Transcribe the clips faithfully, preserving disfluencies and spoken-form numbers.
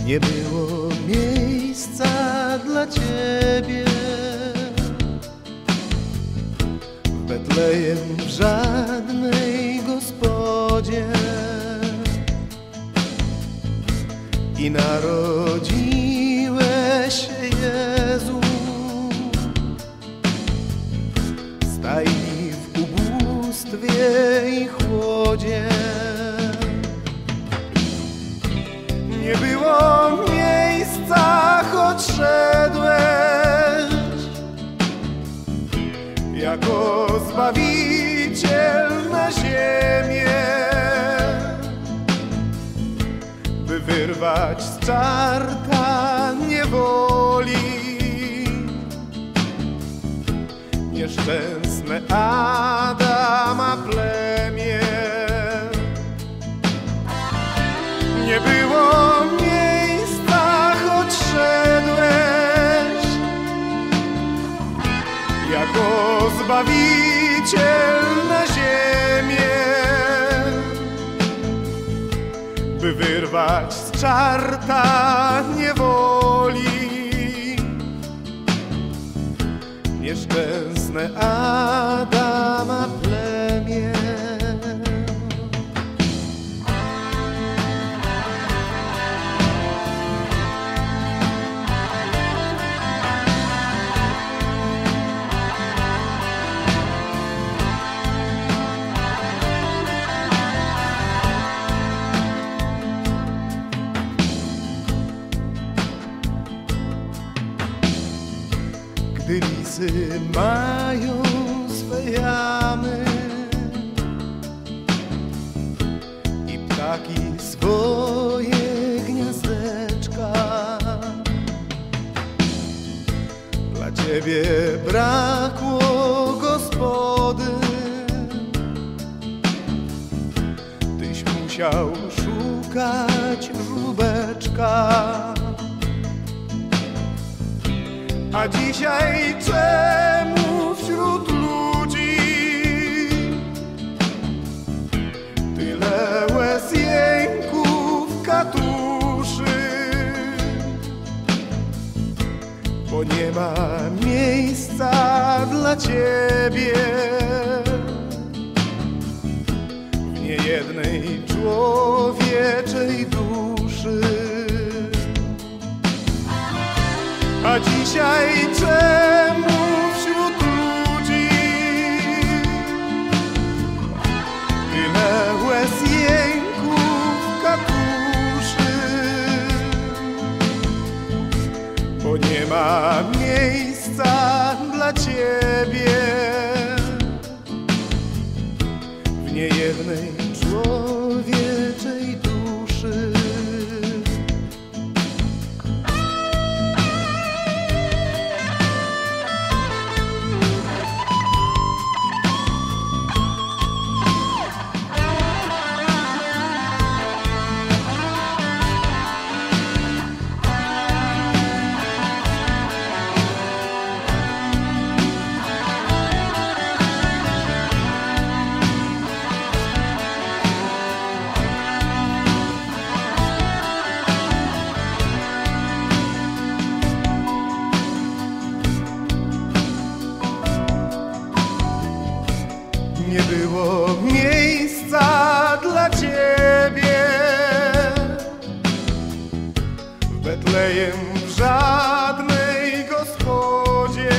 Nie było miejsca dla Ciebie w Betlejem, w żadnej gospodzie. I narodziłeś się, Jezu, w stajni, w ubóstwie i chłodzie. Nie było miejsca, choć szedłeś jako Zbawiciel na ziemię, by wyrwać z czarta niewoli nieszczęsne Adama plemię. Nie było miejsca, choć szedłeś jako Zbawiciel na ziemię, by wyrwać z czarta niewoli nieszczęsne Adama plemię. Gdy lisy mają swe jamy i ptaki swoje gniazdeczka, dla Ciebie brakło gospody, Tyś musiał szukać żubeczka. A dzisiaj czemu wśród ludzi tyle łez, jęków, katuszy? Bo nie ma miejsca dla Ciebie w niejednej człowieczej duszy. A dzisiaj czemu wśród ludzi tyle łez, jęków, katuszy? Bo nie ma miejsca dla Ciebie w niejednej człowieczej duszy. Nie było miejsca dla Ciebie w Betlejem, w żadnej gospodzie.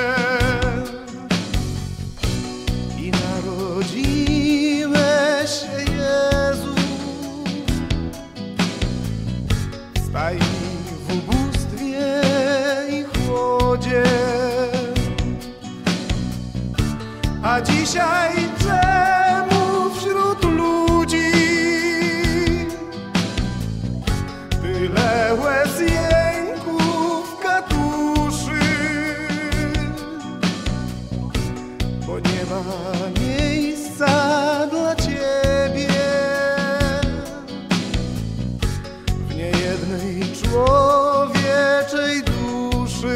I narodziłeś się, Jezu, w stajni, w ubóstwie i chłodzie. A dzisiaj czemu wśród ludzi tyle łez, jęków, katuszy? Bo nie ma miejsca dla Ciebie w niejednej człowieczej duszy.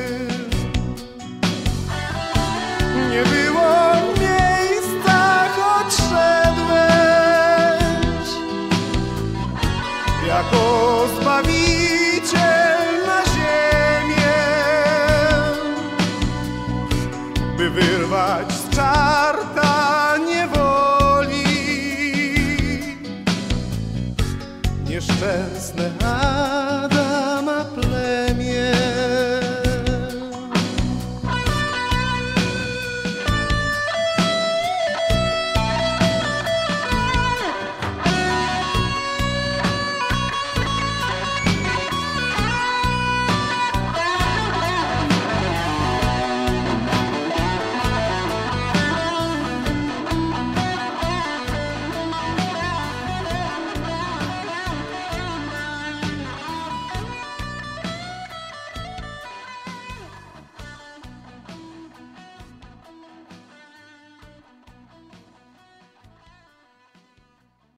Nie było miejsca, choć szedłeś jako pozbawiła